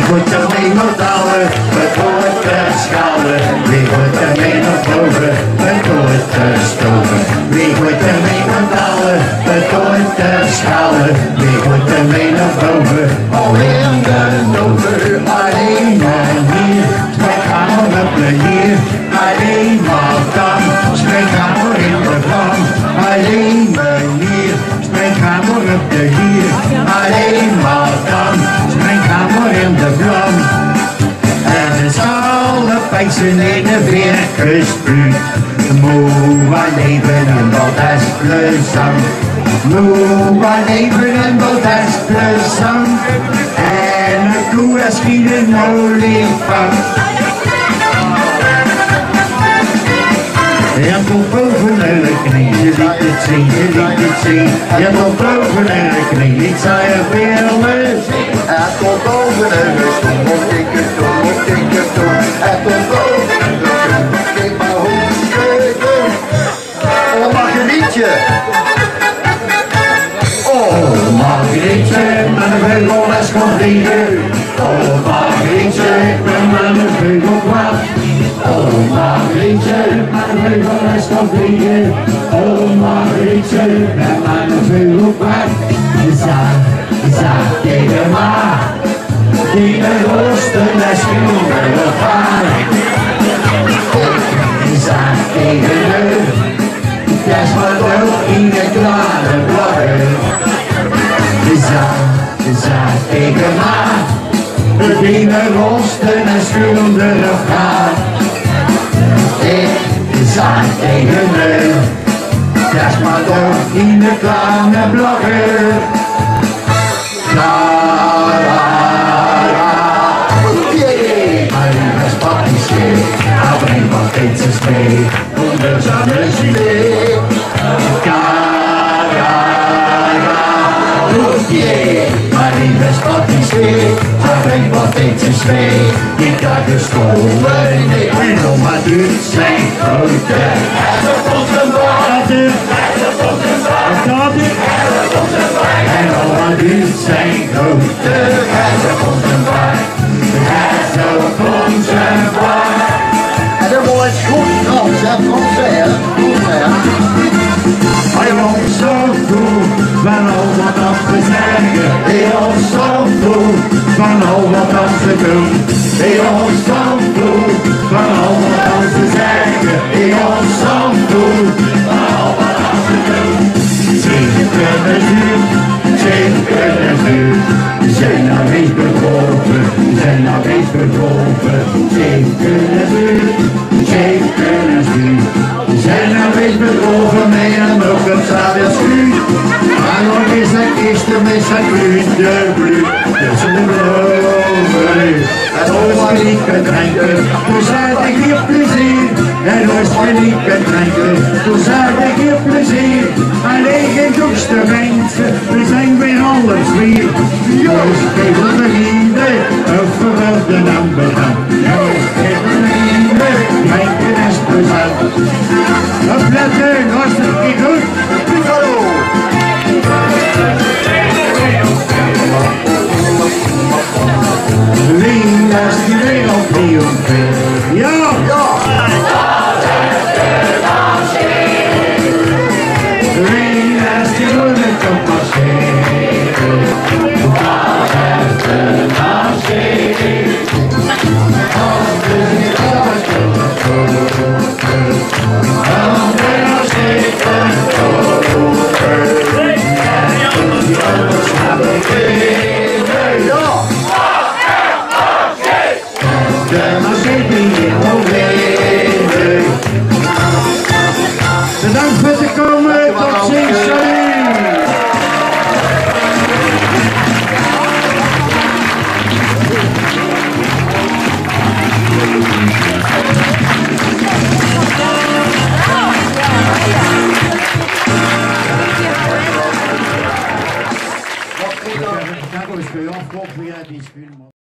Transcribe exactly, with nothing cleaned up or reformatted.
moet er mee betalen, het hoort te schalen. Wie moet er mee naar boven, het hoort te stoven. Wie moet er mee betalen, het hoort te schalen. Wie moet er mee naar boven, alleen de noven. Alleen maar hier, spreek gaan op de hier. Alleen maar dan, spreek gaan in de vlam. Alleen maar hier, spreek gaan op de hier. Alleen maar dan, spreek gaan in de vlam. En het zal de pijzen in de virkusbuurt. Moe aan leven en wat is plezant. Moe aan leven en wat is plezant. En een koe is geen een olifant. Je komt boven de knie, je liet het zien, je liet het zien. Je komt boven de knie, ik zei je willen zien. Het komt boven de stoel, moet ik het doen, moet ik het doen. Het komt boven de stoel, ik maar hoe ik doen. Oh, Margrietje. Oh, Margrietje, met een veugelles komt hier. Oh, Margrietje, ik ben met een vleugel kwaad. Oh, Margrietje, met een veugelles komt hier. Oh, Margrietje, ik ben met een vleugel kwaad. Je zag, je zag tegen maar, die een rosten en schilderen we gaan. Je zag tegen me, dat is maar ook in de klare blauwe. Je zag, je zag tegen maar, die een rosten en schilderen we gaan. Ik zag tegen me, dat is maar ook in de klare blauwe. La la la, yeah. Maar nu is papi schreef, hij brengt wat eetjes mee, onder zijn muziek. La la la, yeah. Maar nu is papi schreef, hij brengt wat eetjes mee. Ik ga gestolen, en oma doet zijn grote. En ze vond zijn water, en ze vond zijn water, en ze vond zijn water. En oma doet zijn grote, en ze vond zijn water, en ze vond zijn water. En dan wordt het goed Frans, hè, Français, goed, hè. Hij was zo goed, van al wat af te zeggen. Hij was zo goed, van al wat af te doen. Hij was zo goed, van al wat af te zeggen. Hij was zo goed, van al wat af te doen. Zeven kunnen zuur, zeven kunnen zuur. Zijn nou eens begoven, zijn nou eens begoven. Zeven kunnen zuur, zeven kunnen zuur. Zijn nou eens bedrogen met een mug op zadel schuur. Maar nog is dat kist met zijn bloedje bloed. Tussen de bloven. En als we niet kunnen drinken, toen zei ik hier plezier. En als we niet kunnen drinken, toen zei ik hier plezier. Alleen geen doekste mensen, we zijn weer alles weer. Jongens, geef ons een vrienden, een verwelde nummer.